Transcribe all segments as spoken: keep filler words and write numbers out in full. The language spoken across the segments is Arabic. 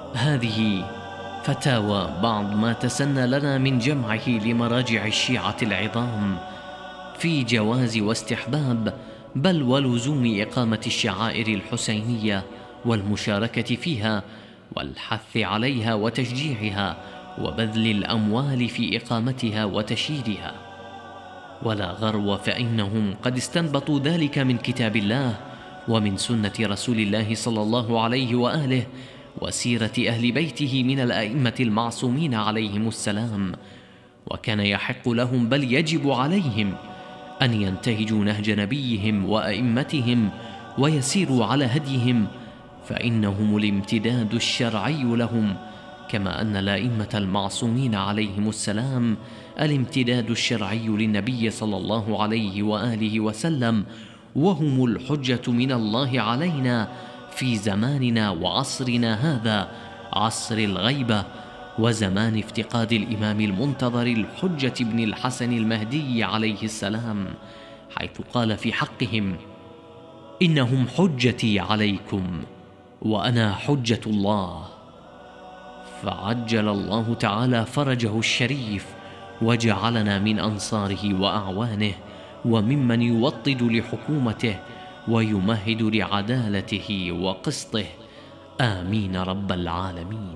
هذه فتاوى بعض ما تسنى لنا من جمعه لمراجع الشيعة العظام في جواز واستحباب بل ولزوم إقامة الشعائر الحسينية والمشاركة فيها والحث عليها وتشجيعها وبذل الأموال في إقامتها وتشييدها. ولا غرو، فإنهم قد استنبطوا ذلك من كتاب الله ومن سنة رسول الله صلى الله عليه وآله وسيرة أهل بيته من الأئمة المعصومين عليهم السلام. وكان يحق لهم بل يجب عليهم أن ينتهجوا نهج نبيهم وأئمتهم ويسيروا على هديهم، فإنهم الامتداد الشرعي لهم، كما أن الأئمة المعصومين عليهم السلام الامتداد الشرعي للنبي صلى الله عليه وآله وسلم، وهم الحجة من الله علينا في زماننا وعصرنا هذا، عصر الغيبة وزمان افتقاد الإمام المنتظر الحجة ابن الحسن المهدي عليه السلام، حيث قال في حقهم: إنهم حجتي عليكم وأنا حجة الله. فعجل الله تعالى فرجه الشريف وجعلنا من أنصاره وأعوانه وممن يوطد لحكومته ويمهد لعدالته وقسطه، آمين رب العالمين.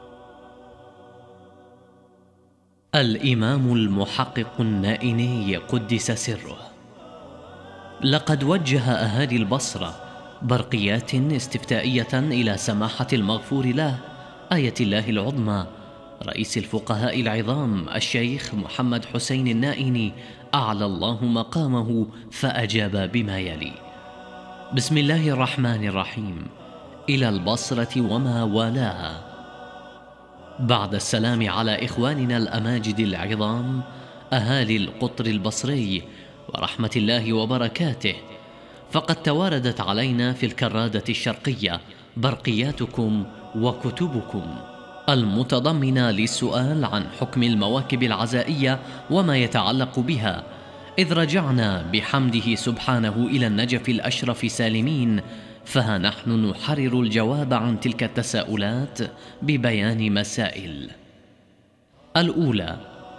الإمام المحقق النائني قدس سره لقد وجه أهالي البصرة برقيات استفتائية إلى سماحة المغفور له آية الله العظمى رئيس الفقهاء العظام الشيخ محمد حسين النائني أعلى الله مقامه، فأجاب بما يلي: بسم الله الرحمن الرحيم. إلى البصرة وما والاها. بعد السلام على إخواننا الأماجد العظام أهالي القطر البصري ورحمة الله وبركاته، فقد تواردت علينا في الكرادة الشرقية برقياتكم وكتبكم المتضمنة للسؤال عن حكم المواكب العزائية وما يتعلق بها، إذ رجعنا بحمده سبحانه إلى النجف الأشرف سالمين، فها نحن نحرر الجواب عن تلك التساؤلات ببيان مسائل. الأولى: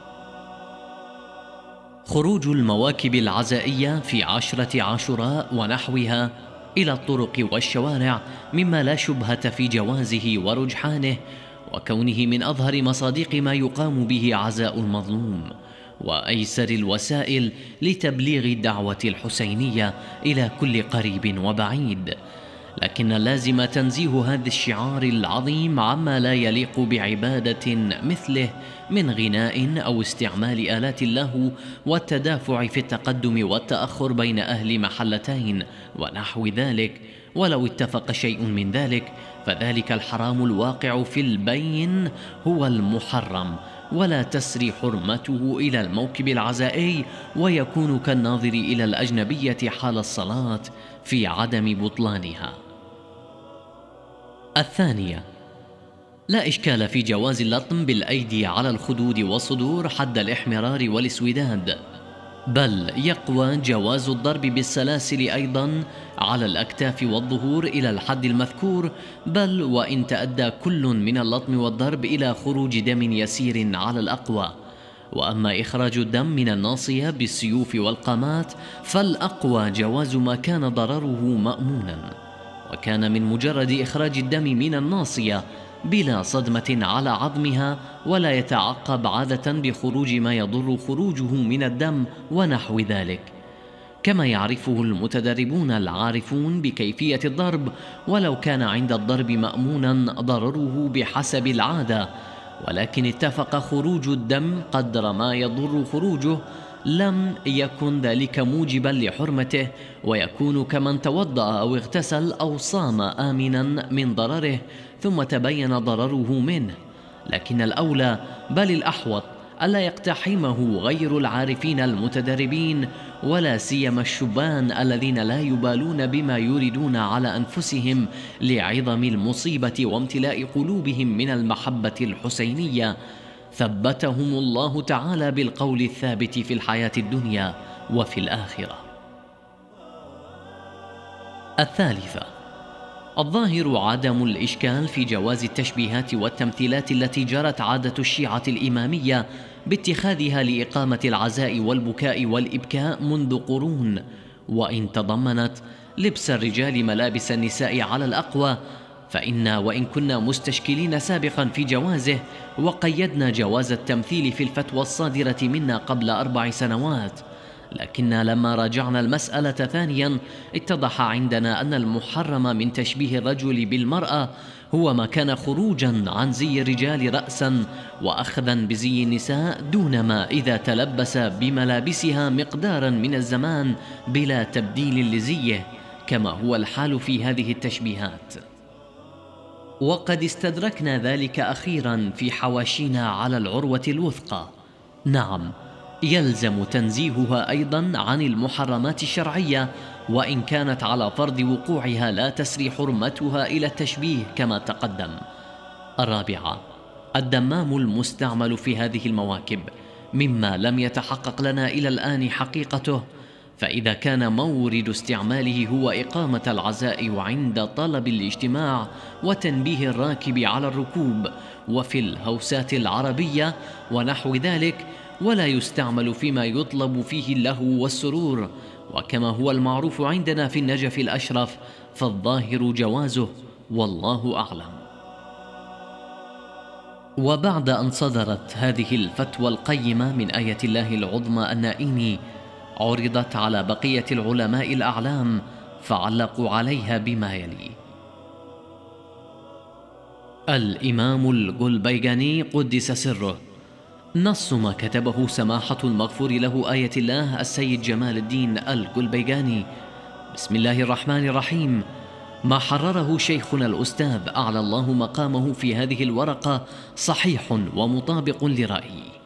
خروج المواكب العزائية في عشرة عاشوراء ونحوها إلى الطرق والشوارع مما لا شبهة في جوازه ورجحانه، وكونه من أظهر مصادق ما يقام به عزاء المظلوم وأيسر الوسائل لتبليغ الدعوة الحسينية إلى كل قريب وبعيد، لكن اللازم تنزيه هذا الشعار العظيم عما لا يليق بعبادة مثله من غناء أو استعمال آلات اللهو والتدافع في التقدم والتأخر بين أهل محلتين ونحو ذلك. ولو اتفق شيء من ذلك فذلك الحرام الواقع في البين هو المحرم، ولا تسري حرمته إلى الموكب العزائي ويكون كالناظر إلى الأجنبية حال الصلاة في عدم بطلانها. الثانية: لا إشكال في جواز اللطم بالأيدي على الخدود والصدور حد الإحمرار والاسوداد، بل يقوى جواز الضرب بالسلاسل أيضا على الأكتاف والظهور إلى الحد المذكور، بل وإن تأدى كل من اللطم والضرب إلى خروج دم يسير على الأقوى. وأما إخراج الدم من الناصية بالسيوف والقامات فالأقوى جواز ما كان ضرره مأمونا، وكان من مجرد إخراج الدم من الناصية بلا صدمة على عظمها، ولا يتعقب عادة بخروج ما يضر خروجه من الدم ونحو ذلك، كما يعرفه المتدربون العارفون بكيفية الضرب، ولو كان عند الضرب مأمونا ضرره بحسب العادة، ولكن اتفق خروج الدم قدر ما يضر خروجه، لم يكن ذلك موجبا لحرمته، ويكون كمن توضأ أو اغتسل أو صام آمنا من ضرره ثم تبين ضرره منه. لكن الأولى بل الأحوط ألا يقتحمه غير العارفين المتدربين، ولا سيما الشبان الذين لا يبالون بما يريدون على أنفسهم لعظم المصيبة وامتلاء قلوبهم من المحبة الحسينية، ثبتهم الله تعالى بالقول الثابت في الحياة الدنيا وفي الآخرة. الثالثة: الظاهر عدم الإشكال في جواز التشبيهات والتمثيلات التي جرت عادة الشيعة الإمامية باتخاذها لإقامة العزاء والبكاء والإبكاء منذ قرون، وإن تضمنت لبس الرجال ملابس النساء على الأقوى، فإنا وإن كنا مستشكلين سابقا في جوازه وقيدنا جواز التمثيل في الفتوى الصادرة منا قبل أربع سنوات، لكننا لما راجعنا المسألة ثانيا اتضح عندنا أن المحرم من تشبيه الرجل بالمرأة هو ما كان خروجا عن زي الرجال رأسا وأخذا بزي النساء، دون ما إذا تلبس بملابسها مقدارا من الزمان بلا تبديل لزيه، كما هو الحال في هذه التشبيهات. وقد استدركنا ذلك أخيرا في حواشينا على العروة الوثقى. نعم، يلزم تنزيهها أيضا عن المحرمات الشرعية، وإن كانت على فرض وقوعها لا تسري حرمتها إلى التشبيه كما تقدم. الرابعة، الدمام المستعمل في هذه المواكب مما لم يتحقق لنا إلى الآن حقيقته، فإذا كان مورد استعماله هو إقامة العزاء وعند طلب الاجتماع وتنبيه الراكب على الركوب وفي الهوسات العربية ونحو ذلك، ولا يستعمل فيما يطلب فيه اللهو والسرور، وكما هو المعروف عندنا في النجف الأشرف، فالظاهر جوازه والله أعلم. وبعد أن صدرت هذه الفتوى القيمة من آية الله العظمى النائين، عرضت على بقية العلماء الأعلام فعلقوا عليها بما يلي: الإمام القلبيجاني قدس سره: نص ما كتبه سماحة المغفور له آية الله السيد جمال الدين القلبيجاني. بسم الله الرحمن الرحيم. ما حرره شيخنا الأستاذ أعلى الله مقامه في هذه الورقة صحيح ومطابق لرأيي.